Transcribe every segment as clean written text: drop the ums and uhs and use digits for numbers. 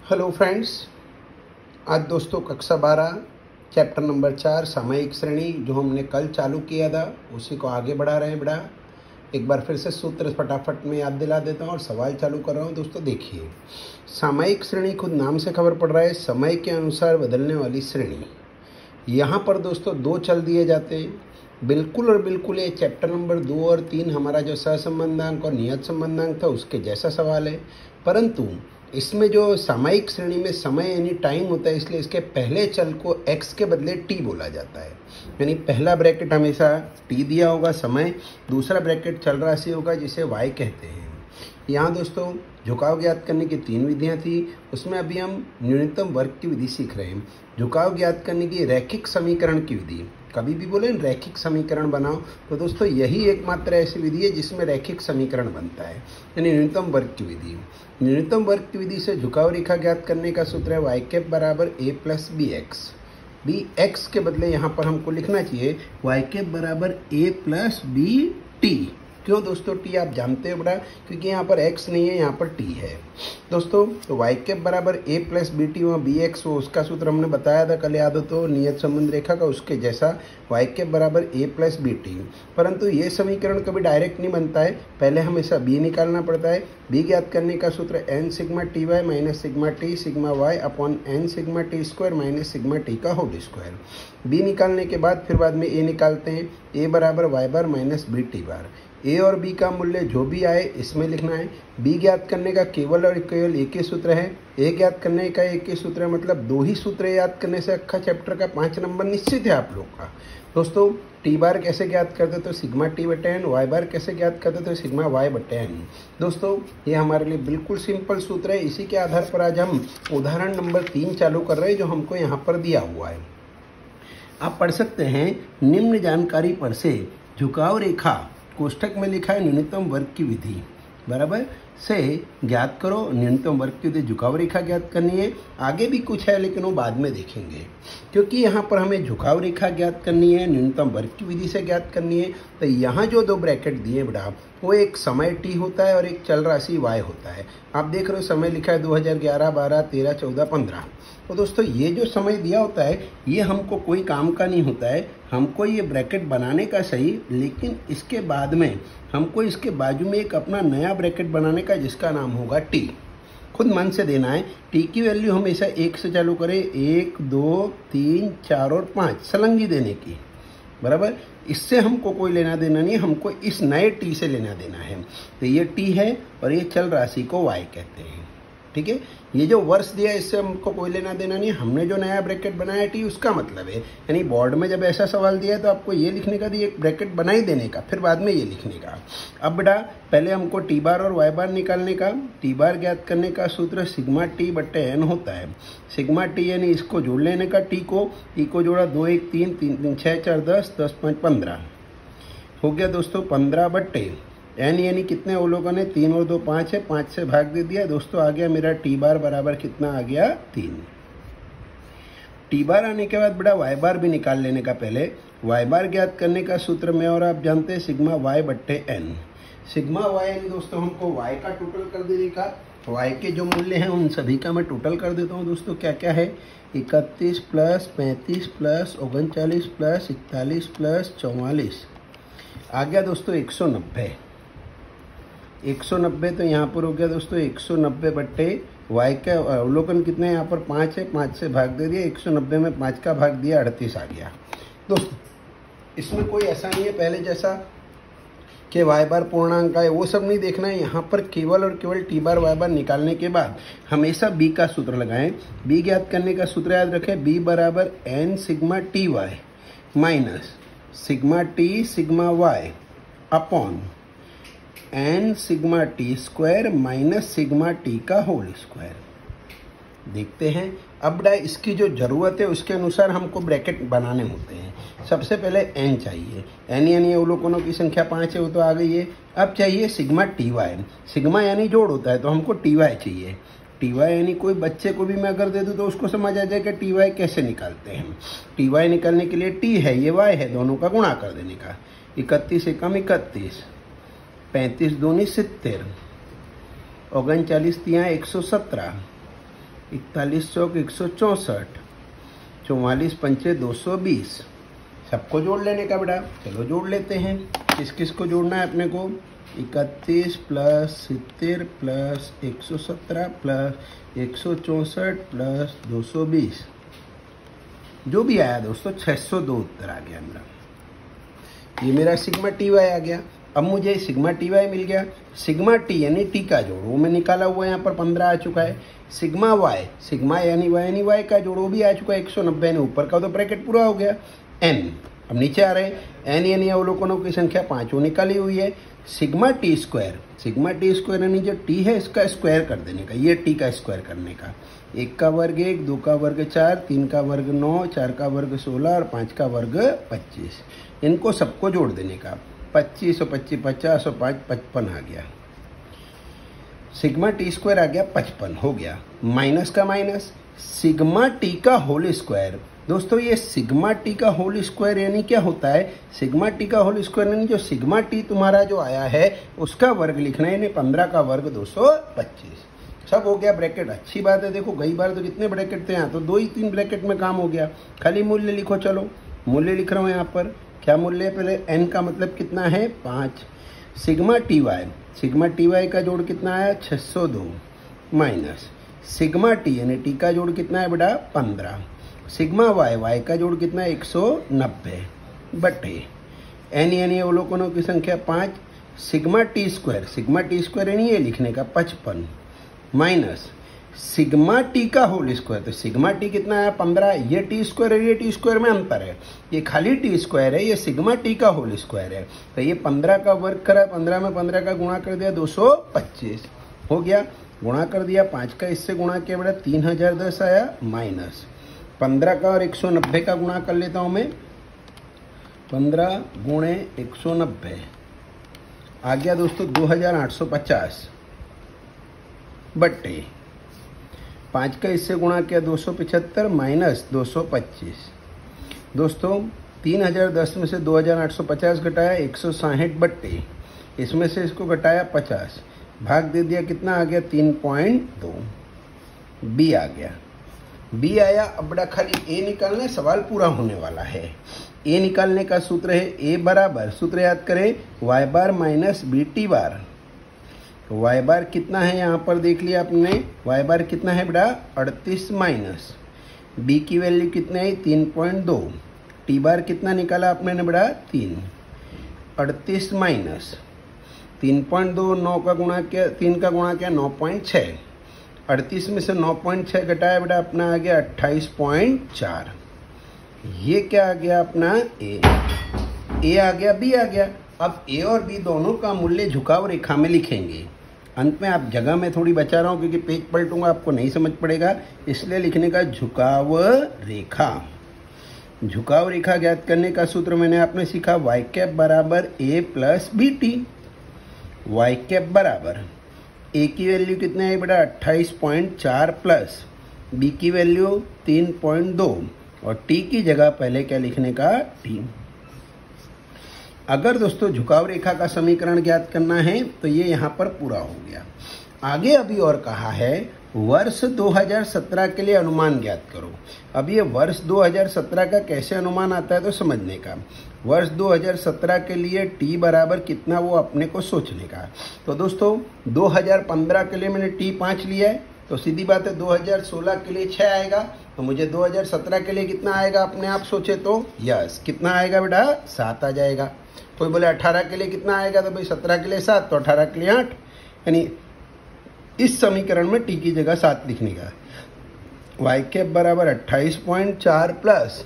Hello friends, आज दोस्तों कक्षा 12 चैप्टर नंबर 4 सामयिक श्रेणी जो हमने कल चालू किया था उसी को आगे बढ़ा रहे हैं। बेटा एक बार फिर से सूत्र फटाफट में याद दिला देता हूँ और सवाल चालू कर रहा हूँ। दोस्तों देखिए, सामयिक श्रेणी खुद नाम से खबर पड़ रहा है, समय के अनुसार बदलने वाली श्रेणी। यहाँ पर दोस्तों दो चल दिए जाते हैं, बिल्कुल और बिल्कुल। ये चैप्टर नंबर 2 और 3 हमारा जो सहसंबंधांक और नियत संबंधांक था उसके जैसा सवाल है, परंतु इसमें जो सामयिक श्रेणी में समय यानी टाइम होता है, इसलिए इसके पहले चल को x के बदले t बोला जाता है। यानी पहला ब्रैकेट हमेशा t दिया होगा समय, दूसरा ब्रैकेट चल राशि होगा जिसे y कहते हैं। यहाँ दोस्तों झुकाव ज्ञात करने की 3 विधियाँ थी, उसमें अभी हम न्यूनतम वर्ग की विधि सीख रहे हैं। झुकाव ज्ञात करने की रैखिक समीकरण की विधि, कभी भी बोले रैखिक समीकरण बनाओ, तो दोस्तों यही एकमात्र ऐसी विधि है जिसमें रैखिक समीकरण बनता है, यानी न्यूनतम वर्ग की विधि। न्यूनतम वर्ग की विधि से झुकाव रेखा ज्ञात करने का सूत्र है y कैप बराबर a plus B X. B X के बदले यहाँ पर हमको लिखना चाहिए y कैप बराबर a प्लस बी टी। क्यों दोस्तों टी आप जानते हो बड़ा, क्योंकि यहाँ पर x नहीं है, यहाँ पर t है दोस्तों। तो y कैप बराबर a प्लस बी टी, वहाँ बी एक्स वो उसका सूत्र हमने बताया था कल, याद हो तो, नियत संबंध रेखा का, उसके जैसा y कैप बराबर a प्लस बी टी। परंतु ये समीकरण कभी डायरेक्ट नहीं बनता है, पहले हमेशा b निकालना पड़ता है। b ज्ञात करने का सूत्र n sigma T Y minus sigma T sigma Y upon n sigma T square minus sigma T का होल स्क्वायर। b निकालने के बाद फिर बाद में a निकालते हैं, a बराबर Y bar minus B T bar. a और b का मूल्य जो भी आए इसमें लिखना है। b ज्ञात करने का केवल और केवल एक ही सूत्र है, a ज्ञात करने का एक ही सूत्र है, मतलब 2 ही सूत्र याद करने से अक्खा चैप्टर का 5 नंबर निश्चित है आप लोग का। दोस्तों टी बार कैसे ज्ञात करते तो सिग्मा टी बटे एन, वाई बार कैसे ज्ञात करते तो सिग्मा वाई बटे एन। दोस्तों ये हमारे लिए बिल्कुल सिंपल सूत्र है, इसी के आधार पर आज हम उदाहरण नंबर 3 चालू कर रहे हैं जो हमको यहाँ पर दिया हुआ है। आप पढ़ सकते हैं, निम्न जानकारी पर से झुकाव रेखा कोष्ठक में लिखा है न्यूनतम वर्ग की विधि बराबर से ज्ञात करो। न्यूनतम वर्ग की विधि झुकाव रेखा ज्ञात करनी है, आगे भी कुछ है लेकिन वो बाद में देखेंगे, क्योंकि यहाँ पर हमें झुकाव रेखा ज्ञात करनी है, न्यूनतम वर्ग की विधि से ज्ञात करनी है। तो यहाँ जो 2 ब्रैकेट दिए बेटा, वो एक समय t होता है और एक चल राशि y होता है। आप देख रहे हो समय लिखा है 2011, 12, 13, 14, 15। तो दोस्तों ये जो समय दिया होता है ये हमको कोई काम का नहीं होता है, हमको ये ब्रैकेट बनाने का सही, लेकिन इसके बाद में हमको इसके बाजू में एक अपना नया ब्रैकेट बनाने का जिसका नाम होगा t। खुद मन से देना है, t की वैल्यू हमेशा 1 से चालू करें, 1, 2, 3, 4 और 5 सलंगी देने की बराबर। इससे हमको कोई लेना देना नहीं, हमको इस नए t से लेना देना है। तो ये t है और ये चल राशि को y कहते हैं, ठीक है। ये जो वर्ष दिया है इससे हमको कोई लेना देना नहीं, हमने जो नया ब्रैकेट बनाया t उसका मतलब है। यानी बोर्ड में जब ऐसा सवाल दिया है तो आपको ये लिखने का, एक ब्रैकेट बना ही देने का, फिर बाद में ये लिखने का। अब बेटा पहले हमको टी बार और वाई बार निकालने का। टी बार ज्ञात करने का सूत्र सिग्मा टी बट्टे एन होता है। सिग्मा टी यानी इसको जोड़ लेने का, टी को जोड़ा 2 1 3 3 3 6 4 10 10 5 15 हो गया दोस्तों 15 बट्टे एन यानी कितने अवलोकन है, 3 और 2 5 है, 5 से भाग दे दिया दोस्तों, आ गया मेरा टी बार बराबर कितना आ गया 3। टी बार आने के बाद बेटा वाई बार भी निकाल लेने का। पहले वाई बार ज्ञात करने का सूत्र में और आप जानते हैं सिग्मा वाई बट्टे एन। सिग्मा वाई यानी दोस्तों हमको वाई का टोटल कर देने का, वाई के जो मूल्य हैं उन सभी का मैं टोटल कर देता हूँ दोस्तों। क्या क्या है, 31 प्लस 35 प्लस 39 प्लस 41 प्लस 44 आ गया दोस्तों 190। 190 तो यहाँ पर हो गया दोस्तों 190 बट्टे वाई का अवलोकन कितने, यहाँ पर 5 है, 5 से भाग दे दिया, 190 में 5 का भाग दिया, 38 आ गया दोस्तों। इसमें कोई ऐसा नहीं है पहले जैसा कि वाई बार पूर्णांक है, वो सब नहीं देखना है। यहाँ पर केवल और केवल टी बार वाई बार निकालने के बाद हमेशा बी का सूत्र लगाएं। बी ज्ञात करने का सूत्र याद रखें, बी बराबर N sigma T Y minus sigma T sigma Y upon N sigma T square minus sigma T का होल स्क्वायर। देखते हैं अब बेटा इसकी जो ज़रूरत है उसके अनुसार हमको ब्रैकेट बनाने होते हैं। सबसे पहले एन चाहिए, एन यानी अवलोकनों की संख्या 5 है, वो तो आ गई है। अब चाहिए सिग्मा टी वाई, सिग्मा यानी जोड़ होता है तो हमको टी वाई चाहिए। टी वाई यानी कोई बच्चे को भी मैं अगर दे दूँ तो उसको समझ आ जाए कि टी वाई कैसे निकालते हैं। टी वाई निकालने के लिए टी है, ये वाई है, दोनों का गुणा कर देने का। 31 एकम 31, 35 दूनी 70, 39 तिया 117, 41 चौक 164, 44 पंचे 220, सबको जोड़ लेने का बेटा। चलो जोड़ लेते हैं। किस किस को जोड़ना है अपने को? 31 प्लस 70 प्लस 117 प्लस 164 प्लस 220, जो भी आया दोस्तों 602 उत्तर आ गया मेरा। ये मेरा सिग्मा टी वाई आ गया। अब मुझे सिग्मा टी वाई मिल गया। सिग्मा टी यानी टी का जोड़ वो मैं निकाला हुआ है, यहाँ पर 15 आ चुका है। सिग्मा वाई, सिग्मा यानी वाई का जोड़ वो भी आ चुका है 190 ने, ऊपर का तो ब्रैकेट पूरा हो गया। एन, अब नीचे आ रहे हैं। एन यानी अवलोकनों की संख्या 5 वो निकाली हुई है। Sigma T square, sigma T square यानी जो टी है इसका स्क्वायर कर देने का, ये टी का स्क्वायर करने का। 1 का वर्ग 1, 2 का वर्ग 4, 3 का वर्ग 9, 4 का वर्ग 16 और 5 का वर्ग 25। इनको सबको जोड़ देने का। 25 और 25 50 और 5 55 आ गया। सिग्मा टी स्क्वायर आ गया 55 हो गया। माइनस का माइनस, सिग्मा टी का होल स्क्वायर। दोस्तों ये सिग्मा टी का होल स्क्वायर यानी क्या होता है? सिग्मा टी का होल स्क्वायर यानी जो सिग्मा टी तुम्हारा जो आया है उसका वर्ग लिखना है, यानी 15 का वर्ग 225। सब हो गया ब्रैकेट। अच्छी बात है। देखो कई बार तो कितने ब्रैकेट थे, यहाँ तो 2 ही 3 ब्रैकेट में काम हो गया। खाली मूल्य लिखो। चलो मूल्य लिख रहा हूँ यहाँ पर। क्या मूल्य है? पहले एन का मतलब कितना है? 5। Sigma T Y, sigma T Y का जोड़ कितना आया? 602 माइनस सिग्मा टी यानी टी का जोड़ कितना है बेटा? 15। सिग्मा वाई, वाई का जोड़ कितना है? 190 बटे एन यानी अवलोकनों की संख्या 5। सिग्मा टी स्क्वायर यानी ये लिखने का 55 माइनस सिग्मा टी का होल स्क्वायर। तो सिग्मा टी कितना है? 15। ये टी स्क्वायर है, ये टी स्क्वायर में अंतर है। ये खाली टी स्क्वायर है, ये सिग्मा टी का होल स्क्वायर है। तो ये 15 का वर्ग करा, 15 में 15 का गुणा कर दिया 225 हो गया। गुणा कर दिया, 5 का इससे गुणा किया बेटा 3010 आया, माइनस 15 का और 190 का गुणा कर लेता हूँ मैं। 15 गुणे 190 आ गया दोस्तों 2850 बट्टे 5 का इससे गुणा किया 275 माइनस 225। दोस्तों 3010 में से 2850 घटाया 160 बट्टे, इसमें से इसको घटाया 50, भाग दे दिया, कितना आ गया? 3.2। बी आ गया। बी आया। अब बड़ा खाली ए निकालना है, सवाल पूरा होने वाला है। ए निकालने का सूत्र है ए बराबर, सूत्र याद करें, Y bar minus B T bar. तो वाई बार कितना है यहाँ पर देख लिया आपने। वाई बार कितना है बेटा? 38 माइनस बी की वैल्यू कितना है? 3.2। टी बार कितना निकाला आपने ने बेटा? 3। 38 माइनस 3.2, 9 का गुणा किया, 3 का गुणा किया 9.6। 38 में से 9.6 घटाया बेटा, अपना आ गया 28.4। ये क्या आ गया अपना? ए आ गया, बी आ गया। अब ए और बी दोनों का मूल्य झुकाव रेखा में लिखेंगे। अंत में आप जगह में थोड़ी बचा रहा हूँ क्योंकि पेज पलटूंगा आपको नहीं समझ पड़ेगा, इसलिए लिखने का झुकाव रेखा। झुकाव रेखा ज्ञात करने का सूत्र मैंने आपने सीखा, वाई कैप बराबर A plus B T. Y cap बराबर ए की वैल्यू कितने है बेटा? 28.4 प्लस बी की वैल्यू 3.2 और टी की जगह पहले क्या लिखने का? टी। अगर दोस्तों झुकाव रेखा का समीकरण ज्ञात करना है तो ये यहाँ पर पूरा हो गया। आगे अभी और कहा है वर्ष 2017 के लिए अनुमान ज्ञात करो। अब ये वर्ष 2017 का कैसे अनुमान आता है तो समझने का। वर्ष 2017 के लिए टी बराबर कितना वो अपने को सोचने का। तो दोस्तों 2015 के लिए मैंने टी 5 लिया है, तो सीधी बात है 2016 के लिए 6 आएगा, तो मुझे 2017 के लिए कितना आएगा अपने आप सोचे तो? यस, कितना आएगा बेटा? 7 आ जाएगा। कोई बोले 18 के लिए कितना आएगा, तो भाई 17 के लिए 7, तो 18 के लिए 8। यानी इस समीकरण में टी की जगह 7 लिखने का। वाई कैप बराबर 28.4 प्लस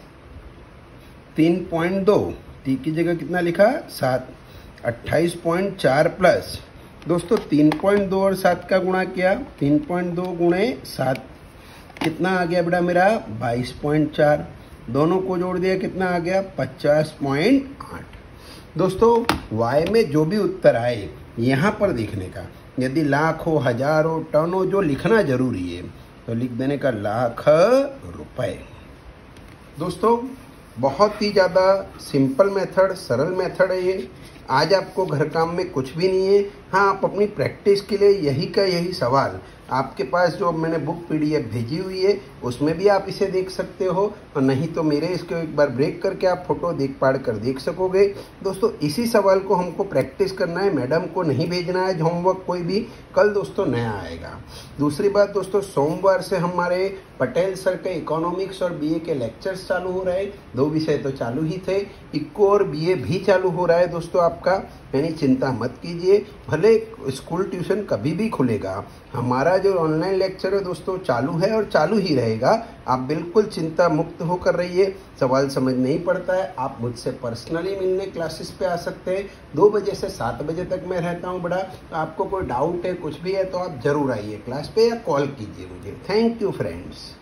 3.2, टी की जगह कितना लिखा? 7। 28.4 प्लस दोस्तों 3.2 और 7 का गुणा किया, 3.2 गुणे 7 कितना आ गया बेटा मेरा? 22.4। दोनों को जोड़ दिया, कितना आ गया? 50.8। दोस्तों y में जो भी उत्तर आए यहाँ पर देखने का। यदि लाख हो, हजार हो, टन हो, जो लिखना जरूरी है तो लिख देने का लाख रुपए। दोस्तों बहुत ही ज़्यादा सिंपल मेथड, सरल मेथड है ये। आज आपको घर काम में कुछ भी नहीं है। हाँ, आप अपनी प्रैक्टिस के लिए यही का यही सवाल आपके पास जो मैंने बुक PDF भेजी हुई है उसमें भी आप इसे देख सकते हो, और नहीं तो मेरे इसको एक बार ब्रेक करके आप फोटो देख सकोगे। दोस्तों इसी सवाल को हमको प्रैक्टिस करना है, मैडम को नहीं भेजना है होमवर्क कोई भी, कल दोस्तों नया आएगा। दूसरी बात दोस्तों, सोमवार से हमारे पटेल सर के इकोनॉमिक्स और BA के लेक्चर्स चालू हो रहे हैं। 2 विषय तो चालू ही थे, इको और BA भी चालू हो रहा है दोस्तों आपका, यानी चिंता मत कीजिए। भले स्कूल ट्यूशन कभी भी खुलेगा, हमारा जो ऑनलाइन लेक्चर है दोस्तों चालू है और चालू ही रहेगा। आप बिल्कुल चिंता मुक्त होकर रहिए। सवाल समझ नहीं पड़ता है, आप मुझसे पर्सनली मिलने क्लासेस पे आ सकते हैं। 2 बजे से 7 बजे तक मैं रहता हूँ बड़ा। तो आपको कोई डाउट है, कुछ भी है, तो आप ज़रूर आइए क्लास पे या कॉल कीजिए मुझे। Thank you friends.